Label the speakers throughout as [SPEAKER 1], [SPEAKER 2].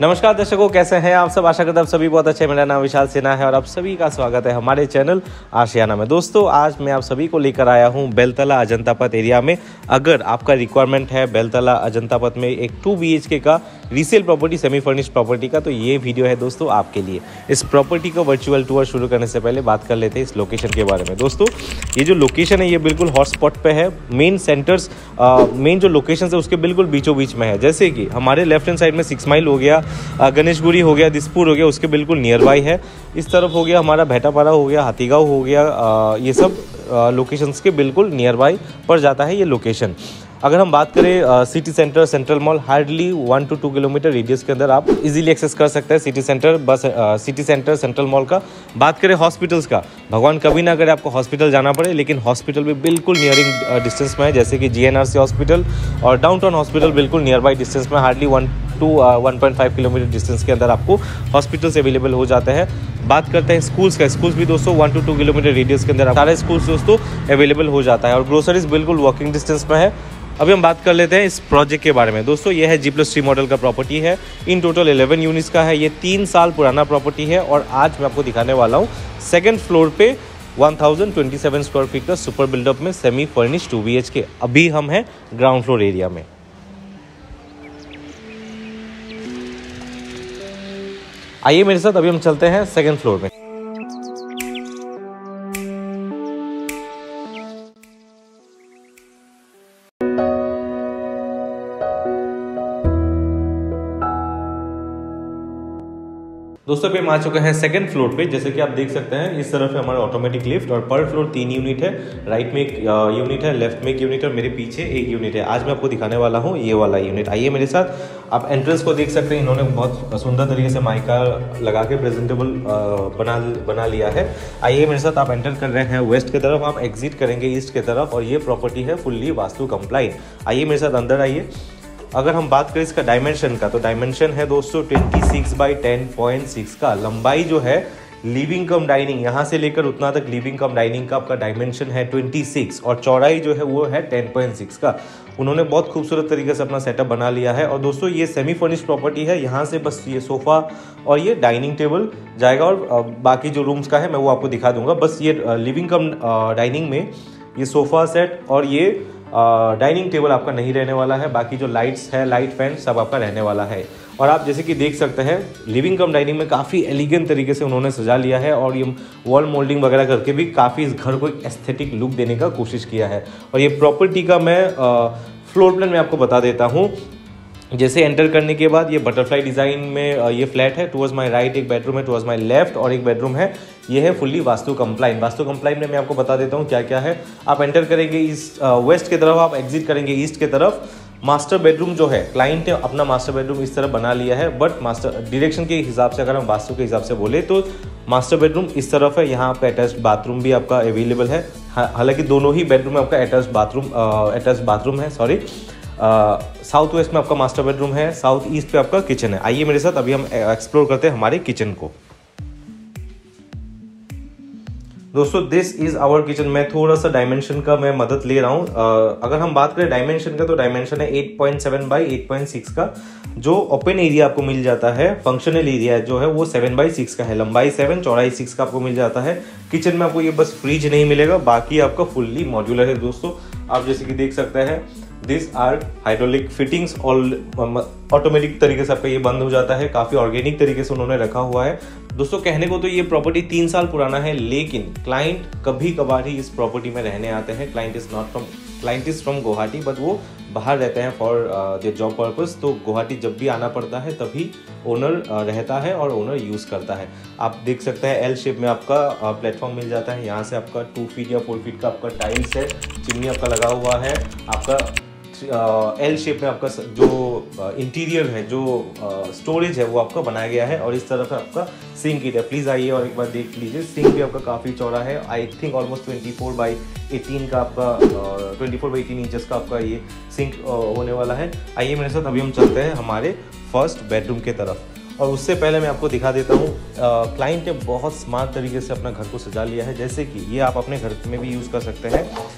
[SPEAKER 1] नमस्कार दर्शकों, कैसे हैं आप सब। आशा करता हूं आप सभी बहुत अच्छे। मेरा नाम विशाल सिन्हा है और आप सभी का स्वागत है हमारे चैनल आशियाना में। दोस्तों, आज मैं आप सभी को लेकर आया हूं बेलतला अजंता पथ एरिया में। अगर आपका रिक्वायरमेंट है बेलतला अजंता पथ में एक 2 BHK का resale property, semi furnished property का, तो ये वीडियो है दोस्तों आपके लिए। इस प्रॉपर्टी का वर्चुअल टूर शुरू करने से पहले बात कर लेते हैं इस लोकेशन के बारे में। दोस्तों, ये जो लोकेशन है ये बिल्कुल हॉटस्पॉट पे है। मेन जो लोकेशन है उसके बिल्कुल बीचों बीच में है। जैसे कि हमारे लेफ्ट हैंड साइड में 6 माइल हो गया, गणेशगुरी हो गया, दिसपुर हो गया, उसके बिल्कुल नियर बाई है। इस तरफ हो गया हमारा भेटापारा हो गया, हाथीगांव हो गया, ये सब लोकेशंस के बिल्कुल नियर बाई पर जाता है ये लोकेशन। अगर हम बात करें city centre, central mall, hardly 1 to 2 kilometre radius के अंदर आप इजीली एक्सेस कर सकते हैं सिटी सेंटर सेंट्रल मॉल का। बात करें हॉस्पिटल्स का, भगवान कभी ना करे आपको हॉस्पिटल जाना पड़े, लेकिन हॉस्पिटल भी बिल्कुल नियरिंग डिस्टेंस में है। जैसे कि GNRC हॉस्पिटल और डाउनटाउन हॉस्पिटल बिल्कुल नियर बाई डिस्टेंस में, हार्डली 1 to 1.5 किलोमीटर डिस्टेंस के अंदर आपको हॉस्पिटल्स अवेलेबल हो जाते हैं। बात करते हैं स्कूल्स का, स्कूल्स भी दोस्तों 1 to 2 किलोमीटर रेडियस के अंदर सारे स्कूल्स दोस्तों अवेलेबल हो जाता है। और ग्रोसरीज बिल्कुल वॉकिंग डिस्टेंस में है। अभी हम बात कर लेते हैं इस प्रोजेक्ट के बारे में। दोस्तों, ये है G+3 मॉडल का प्रॉपर्टी है। इन टोटल 11 यूनिट्स का है। ये 3 साल पुराना प्रॉपर्टी है और आज मैं आपको दिखाने वाला हूँ सेकंड फ्लोर पे 1027 स्क्वायर फीट का सुपर बिल्डअप में सेमी फर्निश्ड 2 BHK। अभी हम हैं ग्राउंड फ्लोर एरिया में। आइए मेरे साथ, अभी हम चलते हैं सेकंड फ्लोर में। दोस्तों, पे हम आ चुके हैं सेकंड फ्लोर पे। जैसे कि आप देख सकते हैं इस तरफ है हमारा ऑटोमेटिक लिफ्ट और पर फ्लोर 3 यूनिट है। राइट में एक यूनिट है, लेफ्ट में एक यूनिट है और मेरे पीछे एक यूनिट है। आज मैं आपको दिखाने वाला हूँ ये वाला यूनिट। आइए मेरे साथ। आप एंट्रेंस को देख सकते हैं, इन्होंने बहुत सुंदर तरीके से माइका लगा के प्रेजेंटेबल बना लिया है। आइए मेरे साथ। आप एंटर कर रहे हैं वेस्ट की तरफ, आप एग्जिट करेंगे ईस्ट की तरफ और ये प्रॉपर्टी है फुल्ली वास्तु कंप्लाइंट। आइए मेरे साथ अंदर आइए। अगर हम बात करें इसका डायमेंशन का, तो डायमेंशन है दोस्तों 26 by 10.6 का। लंबाई जो है लिविंग कम डाइनिंग, यहाँ से लेकर उतना तक लिविंग कम डाइनिंग का आपका डायमेंशन है 26 और चौड़ाई जो है वो है 10.6 का। उन्होंने बहुत खूबसूरत तरीके से अपना सेटअप बना लिया है। और दोस्तों, ये सेमी फर्निश्ड प्रॉपर्टी है। यहाँ से बस ये सोफ़ा और ये डाइनिंग टेबल जाएगा और बाकी जो रूम्स का है मैं वो आपको दिखा दूंगा। बस ये लिविंग कम डाइनिंग में ये सोफ़ा सेट और ये डाइनिंग टेबल आपका नहीं रहने वाला है। बाकी जो लाइट्स है, लाइट फैन सब आपका रहने वाला है। और आप जैसे कि देख सकते हैं लिविंग कम डाइनिंग में काफ़ी एलिगेंट तरीके से उन्होंने सजा लिया है और ये वॉल मोल्डिंग वगैरह करके भी काफ़ी इस घर को एक एस्थेटिक लुक देने का कोशिश किया है। और ये प्रॉपर्टी का मैं फ्लोर प्लान में आपको बता देता हूँ। जैसे एंटर करने के बाद ये बटरफ्लाई डिज़ाइन में ये फ्लैट है। टुवर्ड्स माय राइट एक बेडरूम है, टुवर्ड्स माय लेफ्ट और एक बेडरूम है। ये है fully vastu compliant. Vastu compliant में मैं आपको बता देता हूँ क्या क्या है। आप एंटर करेंगे वेस्ट की तरफ, आप एग्जिट करेंगे ईस्ट की तरफ। मास्टर बेडरूम जो है, क्लाइंट ने अपना मास्टर बेडरूम इस तरह बना लिया है। बट मास्टर डायरेक्शन के हिसाब से, अगर हम वास्तु के हिसाब से बोले तो मास्टर बेडरूम इस तरफ है। यहाँ पे अटैच्ड बाथरूम भी आपका अवेलेबल है। हालांकि दोनों ही बेडरूम में आपका अटैच्ड बाथरूम है। साउथ वेस्ट में आपका मास्टर बेडरूम है, साउथ ईस्ट पे आपका किचन है। आइए मेरे साथ, अभी हम एक्सप्लोर करते हैं हमारे किचन को। दोस्तों, दिस इज आवर किचन। मैं थोड़ा सा डायमेंशन का मैं मदद ले रहा हूँ। अगर हम बात करें डायमेंशन का, तो डायमेंशन है 8.7 by 8.6 का। जो ओपन एरिया आपको मिल जाता है, फंक्शनल एरिया जो है वो 7 by 6 का है। लंबाई 7, चौड़ाई 6 का आपको मिल जाता है। किचन में आपको ये बस फ्रिज नहीं मिलेगा, बाकी आपका फुल्ली मॉड्यूलर है। दोस्तों, आप जैसे कि देख सकते हैं this are hydraulic fittings, automatic तरीके से आपका ये बंद हो जाता है। काफ़ी ऑर्गेनिक तरीके से उन्होंने रखा हुआ है। दोस्तों, कहने को तो ये प्रॉपर्टी 3 साल पुराना है, लेकिन क्लाइंट कभी कभार ही इस प्रॉपर्टी में रहने आते हैं। Client is from Guwahati, but वो बाहर रहते हैं फॉर देयर जॉब पर्पस। तो गुवाहाटी जब भी आना पड़ता है तभी ओनर रहता है और ओनर यूज़ करता है। आप देख सकते हैं L शेप में आपका प्लेटफॉर्म मिल जाता है। यहाँ से आपका 2 फीट या 4 फीट का आपका टाइल्स है, चिमनी आपका लगा हुआ है। आपका L शेप में आपका जो इंटीरियर है, जो स्टोरेज है वो आपका बनाया गया है। और इस तरफ आपका सिंक है। प्लीज़ आइए और एक बार देख लीजिए। सिंक भी आपका काफ़ी चौड़ा है। आई थिंक ऑलमोस्ट 24 by 18 का आपका 24 by 18 इंचेस का आपका ये सिंक होने वाला है। आइए मेरे साथ, अभी हम चलते हैं हमारे फर्स्ट बेडरूम के तरफ। और उससे पहले मैं आपको दिखा देता हूँ, क्लाइंट ने बहुत स्मार्ट तरीके से अपना घर को सजा लिया है। जैसे कि ये आप अपने घर में भी यूज़ कर सकते हैं।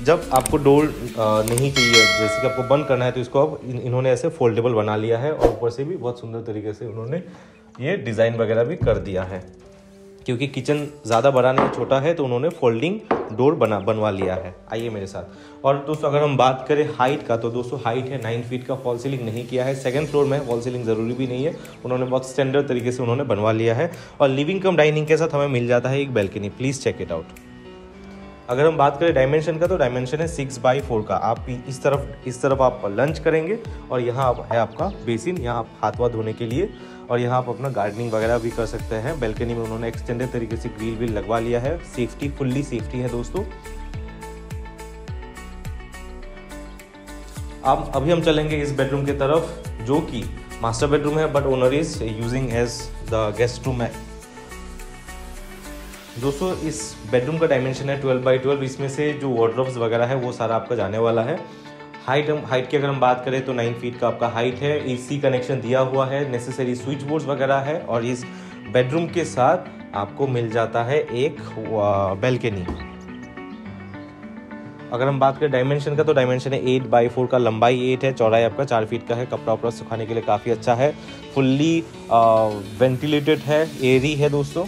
[SPEAKER 1] जब आपको डोर नहीं चाहिए, जैसे कि आपको बंद करना है, तो इसको अब इन्होंने ऐसे फोल्डेबल बना लिया है और ऊपर से भी बहुत सुंदर तरीके से उन्होंने ये डिज़ाइन वगैरह भी कर दिया है। क्योंकि किचन ज़्यादा बड़ा नहीं छोटा है, तो उन्होंने फोल्डिंग डोर बनवा लिया है। आइए मेरे साथ। और दोस्तों अगर हम बात करें हाइट का, तो दोस्तों हाइट है 9 फीट का, फॉल सीलिंग नहीं किया है। सेकंड फ्लोर में फॉल सीलिंग ज़रूरी भी नहीं है, उन्होंने बहुत स्टैंडर्ड तरीके से उन्होंने बनवा लिया है। और लिविंग कम डाइनिंग के साथ हमें मिल जाता है एक balcony. Please check it out. अगर हम बात करें डायमेंशन का, तो डायमेंशन है 6x4 का। आप इस तरफ आप लंच करेंगे और यहाँ है आपका बेसिन, यहाँ आप हाथ वाथ धोने के लिए, और यहाँ आप अपना गार्डनिंग वगैरह भी कर सकते हैं। बैल्कनी में उन्होंने एक्सटेंडेड तरीके से ग्रिल भी लगवा लिया है। सेफ्टी, फुल्ली सेफ्टी है दोस्तों। अब अभी हम चलेंगे इस बेडरूम की तरफ, जो कि मास्टर बेडरूम है, but owner is using as the guest room है। दोस्तों इस बेडरूम का डायमेंशन है 12x12। इसमें से जो वार्डरोब्स वगैरह है वो सारा आपका जाने वाला है। हाइट की अगर हम बात करें तो 9 फीट का आपका हाइट है। एसी कनेक्शन दिया हुआ है, नेसेसरी स्विच बोर्ड्स वगैरह है। और इस बेडरूम के साथ आपको मिल जाता है एक बैल्कनी। अगर हम बात करें डायमेंशन का, तो डायमेंशन है 8x4 का, लंबाई 8 है, चौड़ाई आपका 4 फीट का है। कपड़ा उपड़ा सुखाने के लिए काफ़ी अच्छा है। फुल्ली वेंटिलेटेड है, एयरी है दोस्तों।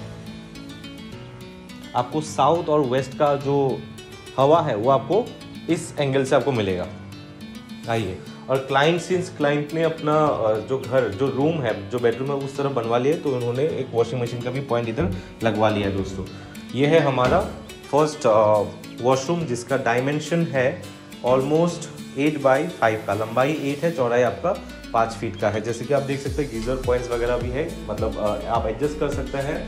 [SPEAKER 1] आपको साउथ और वेस्ट का जो हवा है वो आपको इस एंगल से आपको मिलेगा। आइए। और क्लाइंट ने अपना जो रूम है, जो बेडरूम है, उस तरफ बनवा लिया, तो उन्होंने एक वॉशिंग मशीन का भी पॉइंट इधर लगवा लिया है दोस्तों। ये है हमारा फर्स्ट वॉशरूम, जिसका डायमेंशन है ऑलमोस्ट 8x5 का। लंबाई 8 है, चौड़ाई आपका 5 फीट का है। जैसे कि आप देख सकते हैं गीजर पॉइंट्स वगैरह भी है, मतलब आप एडजस्ट कर सकते हैं।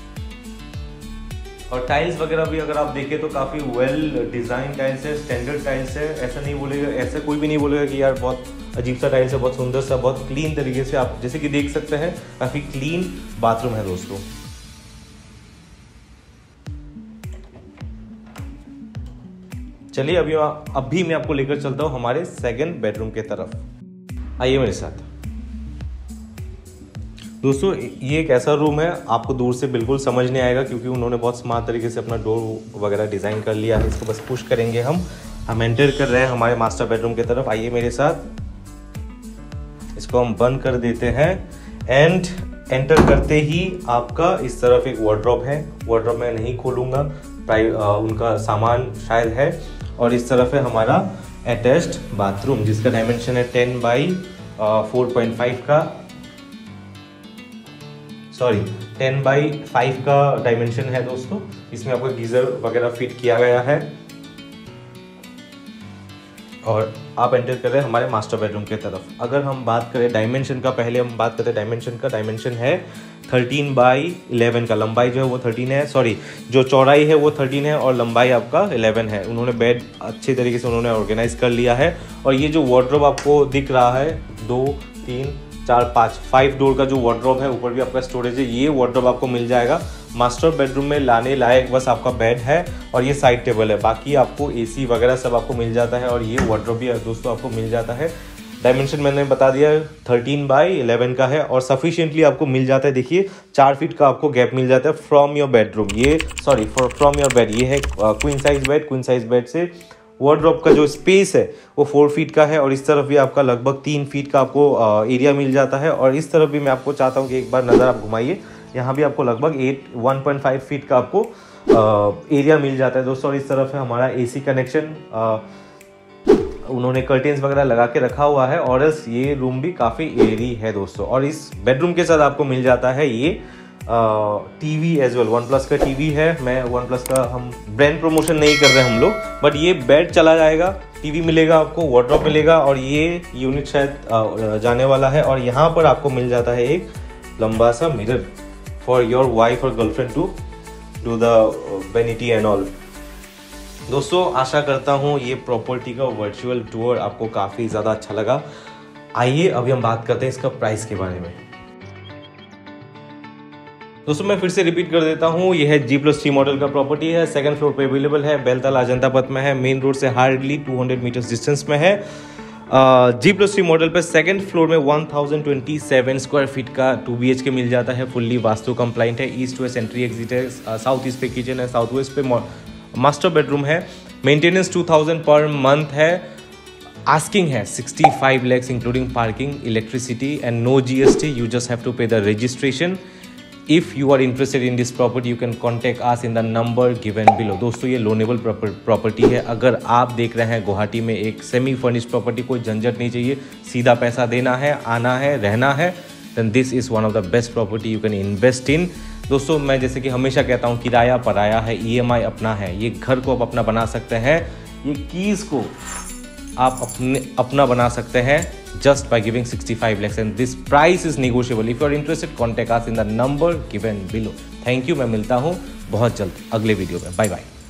[SPEAKER 1] और टाइल्स वगैरह भी अगर आप देखें तो काफ़ी वेल डिज़ाइन टाइल्स है, स्टैंडर्ड टाइल्स है। ऐसा नहीं बोलेगा, ऐसा कोई भी नहीं बोलेगा कि यार बहुत अजीब सा टाइल्स है, बहुत सुंदर सा, बहुत क्लीन तरीके से आप जैसे कि देख सकते हैं काफ़ी क्लीन बाथरूम है दोस्तों। चलिए अभी मैं आपको लेकर चलता हूँ हमारे सेकंड बेडरूम के तरफ। आइए मेरे साथ। दोस्तों ये एक ऐसा रूम है, आपको दूर से बिल्कुल समझ नहीं आएगा, क्योंकि उन्होंने बहुत स्मार्ट तरीके से अपना डोर वगैरह डिज़ाइन कर लिया है। इसको बस पुश करेंगे हम एंटर कर रहे हैं हमारे मास्टर बेडरूम की तरफ। आइए मेरे साथ। इसको हम बंद कर देते हैं एंड एंटर करते ही आपका इस तरफ एक वार्डरोब है। वार्डरोब मैं नहीं खोलूँगा, उनका सामान शायद है। और इस तरफ है हमारा अटैच्ड बाथरूम, जिसका डायमेंशन है 10x4.5 का, सॉरी 10x5 का डायमेंशन है दोस्तों। इसमें आपको गीजर वगैरह फिट किया गया है। और आप एंटर कर रहे हैं हमारे मास्टर बेडरूम की तरफ। अगर हम बात करें डायमेंशन का, पहले हम बात करते हैं डायमेंशन का। डायमेंशन है 13x11 का। लंबाई जो है वो 13 है, सॉरी जो चौड़ाई है वो 13 है और लंबाई आपका 11 है। उन्होंने बेड अच्छे तरीके से उन्होंने ऑर्गेनाइज कर लिया है। और ये जो वार्डरोब आपको दिख रहा है 2, 3, 4, 5 डोर का जो वार्डरोब है, ऊपर भी आपका स्टोरेज है। ये वार्डरोब आपको मिल जाएगा मास्टर बेडरूम में लाने लायक। बस आपका बेड है और ये साइड टेबल है, बाकी आपको एसी वगैरह सब आपको मिल जाता है। और ये वार्डरोब भी दोस्तों आपको मिल जाता है। डायमेंशन मैंने बता दिया 13x11 का है और सफिशिएंटली आपको मिल जाता है। देखिए 4 फीट का आपको गैप मिल जाता है फ्रॉम योर बेडरूम। ये सॉरी फ्रॉम योर बेड। ये है queen size bed. Queen size bed से वार्डरोब का जो स्पेस है वो 4 फीट का है। और इस तरफ भी आपका लगभग 3 फीट का आपको एरिया मिल जाता है। और इस तरफ भी मैं आपको चाहता हूँ कि एक बार नज़र आप घुमाइए। यहाँ भी आपको लगभग 1.5 फीट का आपको एरिया मिल जाता है दोस्तों। और इस तरफ है हमारा एसी कनेक्शन। उन्होंने कर्टेन्स वगैरह लगा के रखा हुआ है। और इस ये रूम भी काफ़ी एयरी है दोस्तों। और इस बेडरूम के साथ आपको मिल जाता है ये टीवी एज वेल। OnePlus का टीवी है। मैं OnePlus का हम ब्रांड प्रमोशन नहीं कर रहे हम लोग, बट ये बेड चला जाएगा, टीवी मिलेगा आपको, वार्डरोब मिलेगा और ये यूनिट शायद जाने वाला है। और यहाँ पर आपको मिल जाता है एक लंबा सा मिरर फॉर योर वाइफ और girlfriend to do the vanity and all. दोस्तों आशा करता हूँ ये प्रॉपर्टी का वर्चुअल टूर आपको काफ़ी ज़्यादा अच्छा लगा। आइए अभी हम बात करते हैं इसका प्राइस के बारे में। दोस्तों मैं फिर से रिपीट कर देता हूँ, यह है G+3 मॉडल का प्रॉपर्टी है। सेकंड फ्लोर पे अवेलेबल है, बेलतला अजंता पथ में है, मेन रोड से हार्डली 200 मीटर्स डिस्टेंस में है। G+3 मॉडल पे सेकंड फ्लोर में 1027 स्क्वायर फीट का 2 BHK मिल जाता है। फुल्ली वास्तु कंप्लाइंट है। ईस्ट वेस्ट एंट्री एग्जिट है। साउथ ईस्ट पे किचन है, साउथ वेस्ट पे मास्टर बेडरूम है। मेंटेनेंस 2000 पर मंथ है, आस्किंग है 65 lakhs including parking, electricity and no GST. You just have to pay the registration. If you are interested in this property you can contact us in the number given below. दोस्तों ये loanable property है. अगर आप देख रहे हैं गुवाहाटी में एक सेमी फर्निश्ड प्रॉपर्टी, कोई झंझट नहीं चाहिए, सीधा पैसा देना है, आना है, रहना है, then this is one of the best property you can invest in. दोस्तों मैं जैसे कि हमेशा कहता हूँ, किराया पराया है, EMI अपना है. ये घर को आप अपना बना सकते हैं, ये कीज़ को आप अपना बना सकते हैं just by giving 65 lakhs and this price is negotiable. If you are interested, contact us in the number given below. Thank you. मैं मिलता हूँ बहुत जल्द अगले वीडियो में. Bye bye.